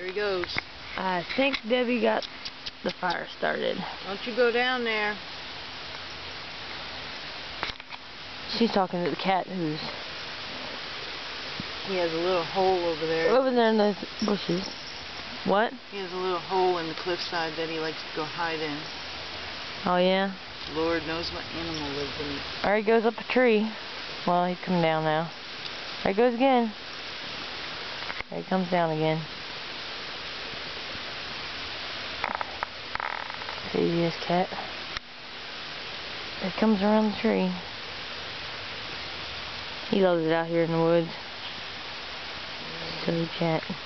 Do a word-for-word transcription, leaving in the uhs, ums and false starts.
There he goes. I think Debbie got the fire started. Don't you go down there. She's talking to the cat who's He has a little hole over there. over there in those bushes. What? He has a little hole in the cliffside that he likes to go hide in. Oh yeah? Lord knows what animal lives in it. There he goes up a tree. Well, he's coming down now. There he goes again. There he comes down again. See this cat? It comes around the tree. He loves it out here in the woods. Silly cat.